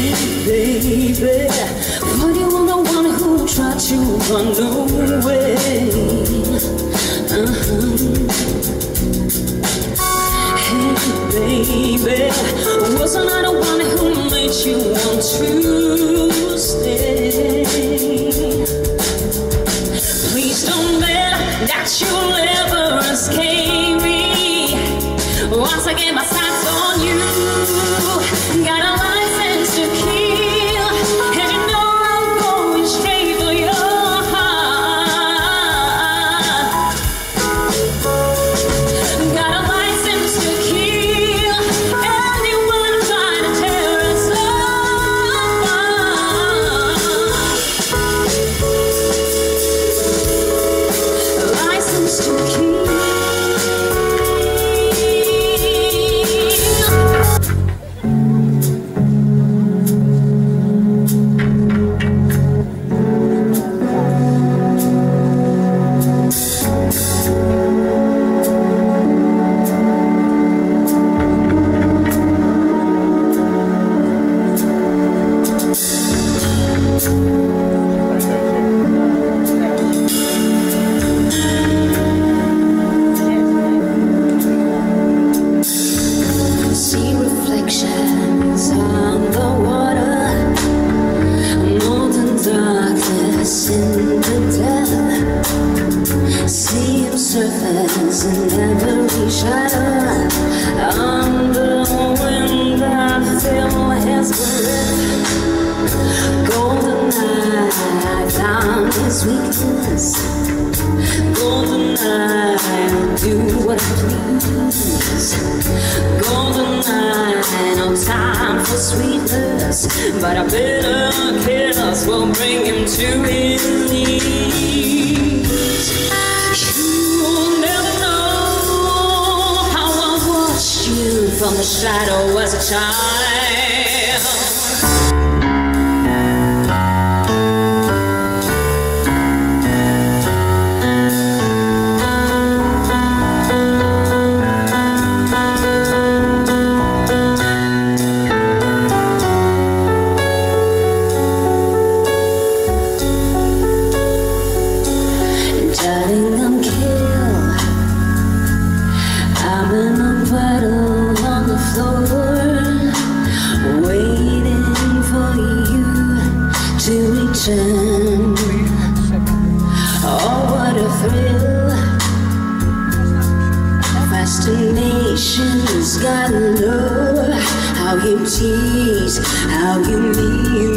baby, but you were the one who tried to run away. Hey baby, wasn't I the one who made you want to stay? Please don't bet that you'll ever escape me. Once I get my sights on you, got a license to kill, and you know I'm going straight for your heart. Got a license to kill anyone trying to tear us apart. License to kill. See reflections on the water, molten darkness in the depth. See him surface in every shadow. On the wind I feel his breath. Golden eye found his weakness. Golden eye, do what I please. Golden eye, no time for sweetness, but a bitter kiss will bring him to his knees. You'll never know how I watched you from the shadow as a child. Darling, I'm killed. I'm in a puddle on the floor, waiting for you to return. Oh, what a thrill! Fascination's gotta know how you tease, how you leave